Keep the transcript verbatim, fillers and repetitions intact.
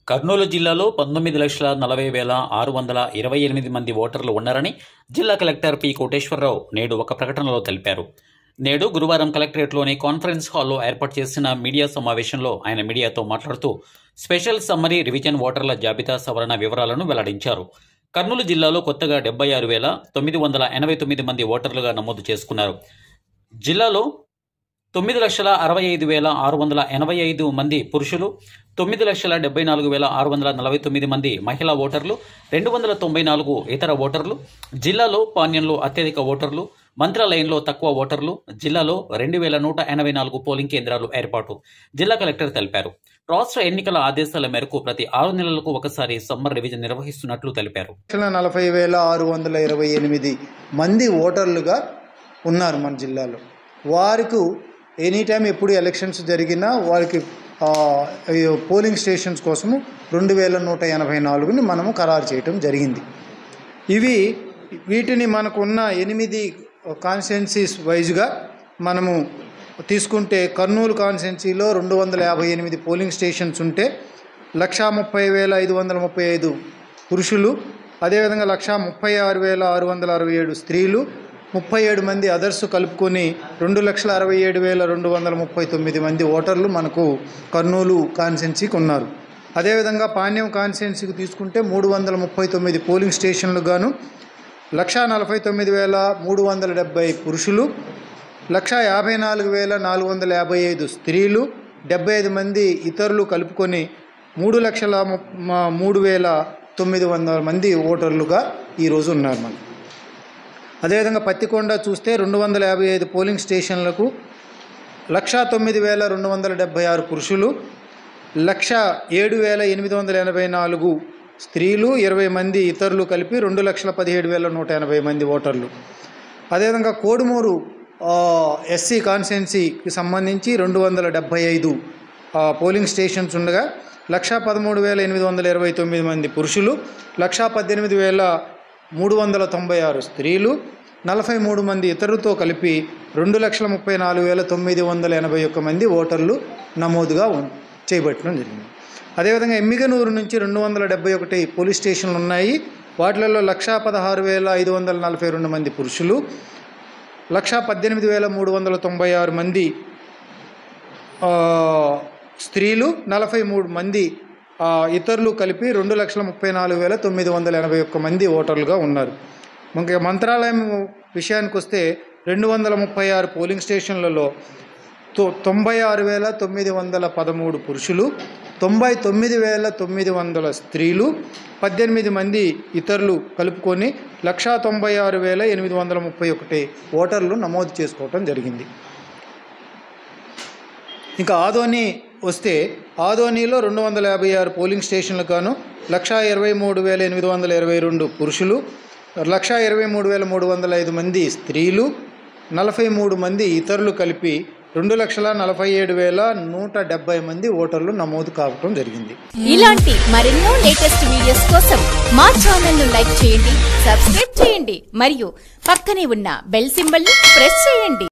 కర్నూలు జిల్లాలో పంతొమ్మిది లక్షల నలభై వేల ఆరు వందల ఇరవై ఎనిమిది మంది ఓటర్లు ఉన్నారని జిల్లా కలెక్టర్ పి కోటేశ్వరరావు నేడు ఒక ప్రకటనలో తెలిపారు. నేడు గురువారం కలెక్టరేట్లోని కాన్ఫరెన్స్ హాల్లో ఏర్పాటు చేసిన మీడియా సమావేశంలో ఆయన మీడియాతో మాట్లాడుతూ స్పెషల్ సమ్మరీ రివిజన్ ఓటర్ల జాబితా సవరణ వివరాలను వెల్లడించారు. కర్నూలు జిల్లాలో కొత్తగా డెబ్బై ఆరు వేల తొమ్మిది వందల ఎనభై తొమ్మిది మంది ఓటర్లుగా నమోదు చేసుకున్నారు. జిల్లాలో తొమ్మిది లక్షల అరవై ఐదు వేల ఆరు వందల ఎనభై ఐదు మంది పురుషులు, తొమ్మిది లక్షల డెబ్బై నాలుగు వేల ఆరు వందల నలభై తొమ్మిది మంది మహిళా ఓటర్లు, రెండు వందల తొంభై నాలుగు ఇతర ఓటర్లు. జిల్లాలో పాణ్యంలో అత్యధిక ఓటర్లు, మంత్రాలయంలో తక్కువ ఓటర్లు. జిల్లాలో రెండు వేల నూట ఎనభై నాలుగు పోలింగ్ కేంద్రాలు ఏర్పాటు జిల్లా కలెక్టర్ తెలిపారు. రాష్ట్ర ఎన్నికల ఆదేశాల మేరకు ప్రతి ఆరు నెలలకు ఒకసారి సమ్మర్ రివిజన్ నిర్వహిస్తున్నట్లు తెలిపారు. నలభై వేల ఆరు వందల ఇరవై ఎనిమిది మంది ఓటర్లుగా ఉన్నారు మన జిల్లాలో. వారికి ఎనీ టైం ఎప్పుడు ఎలక్షన్స్ జరిగినా వారికి పోలింగ్ స్టేషన్స్ కోసము రెండు వేల నూట ఎనభై నాలుగుని మనము ఖరారు చేయటం జరిగింది. ఇవి వీటిని మనకున్న ఎనిమిది కాన్స్టిట్యున్సీస్ వైజ్గా మనము తీసుకుంటే కర్నూలు కాన్స్టిట్యున్సీలో రెండు వందల యాభై ఎనిమిది పోలింగ్ స్టేషన్స్ ఉంటే లక్షా ముప్పై వేల ఐదు వందల ముప్పై ఐదు పురుషులు, అదేవిధంగా లక్షా ముప్పై ఆరు వేల ఆరు వందల అరవై ఏడు స్త్రీలు, ముప్పై ఏడు మంది అదర్స్ కలుపుకొని రెండు లక్షల అరవై ఏడు వేల రెండు వందల ముప్పై తొమ్మిది మంది ఓటర్లు మనకు కర్నూలు కాన్స్టిట్యున్సీకి ఉన్నారు. అదేవిధంగా పాణ్యం కాన్స్టిట్యున్సీకి తీసుకుంటే మూడు వందల ముప్పై తొమ్మిది పోలింగ్ స్టేషన్లకు గాను లక్షా నలభై తొమ్మిది వేల మూడు వందల డెబ్బై పురుషులు, లక్షా యాభై నాలుగు వేల నాలుగు వందల యాభై ఐదు స్త్రీలు, డెబ్బై ఐదు మంది ఇతరులు కలుపుకొని మూడు లక్షల మూడు వేల తొమ్మిది వందల మంది ఓటర్లుగా ఈరోజు ఉన్నారు మనం. అదేవిధంగా పత్తికొండ చూస్తే రెండు వందల యాభై ఐదు పోలింగ్ స్టేషన్లకు లక్షా తొమ్మిది వేల రెండు వందల డెబ్బై ఆరు పురుషులు, లక్ష ఏడు వేల ఎనిమిది వందల ఎనభై నాలుగు స్త్రీలు, ఇరవై మంది ఇతరులు కలిపి రెండు లక్షల పదిహేడు వేల నూట ఎనభై మంది ఓటర్లు. అదేవిధంగా కోడుమూరు ఎస్సీ కాన్స్టిట్యున్సీకి సంబంధించి రెండు వందల డెబ్బై ఐదు పోలింగ్ స్టేషన్స్ ఉండగా లక్షా పదమూడు వేల ఎనిమిది వందల ఇరవై తొమ్మిది మంది పురుషులు, లక్షా పద్దెనిమిది వేల మూడు వందల తొంభై ఆరు స్త్రీలు, నలభై మూడు మంది ఇతరులతో కలిపి రెండు లక్షల ముప్పై నాలుగు వేల తొమ్మిది వందల ఎనభై ఒక్క మంది ఓటర్లు నమోదుగా చేపట్టడం జరిగింది. అదేవిధంగా ఎమ్మిగనూరు నుంచి రెండు వందల డెబ్బై ఒకటి పోలీస్ స్టేషన్లు ఉన్నాయి. వాటిలలో లక్షా పదహారు వేల ఐదు వందల నలభై రెండు మంది పురుషులు, లక్షా పద్దెనిమిది వేల మూడు వందల తొంభై ఆరు మంది స్త్రీలు, నలభై మూడు మంది ఇతరులు కలిపి రెండు లక్షల ముప్పై నాలుగు వేల తొమ్మిది వందల ఎనభై ఒక్క మంది ఓటర్లుగా ఉన్నారు. ఇంకా మంత్రాలయం విషయానికి వస్తే రెండు వందల ముప్పై ఆరు పోలింగ్ స్టేషన్లలో తొ తొంభై ఆరు వేల తొమ్మిది వందల పదమూడు పురుషులు, తొంభై తొమ్మిది వేల తొమ్మిది వందల స్త్రీలు, పద్దెనిమిది మంది ఇతరులు కలుపుకొని లక్షా తొంభై ఆరు వేల ఎనిమిది వందల ముప్పై ఒకటి ఓటర్లు నమోదు చేసుకోవటం జరిగింది. ఇంకా ఆదోని వస్తే ఆదోనిలో రెండు వందల యాభై ఆరు పోలింగ్ స్టేషన్లకు గాను లక్షా ఇరవై మూడు వేల ఎనిమిది వందల ఇరవై రెండు పురుషులు, లక్షా ఇరవై మూడు వేల మూడు వందల ఐదు మంది స్త్రీలు, నలభై మూడు మంది ఇతరులు కలిపి రెండు లక్షల నలభై ఏడు వేల నూట డెబ్బై మంది ఓటర్లు నమోదు కావటం జరిగింది. ఇలాంటి మరెన్నో లేటెస్ట్ వీడియోస్ కోసం మా ఛానల్ ను లైక్ చేయండి, సబ్స్క్రైబ్ చేయండి మరియు పక్కనే ఉన్న బెల్ సింబల్ ని ప్రెస్ చేయండి.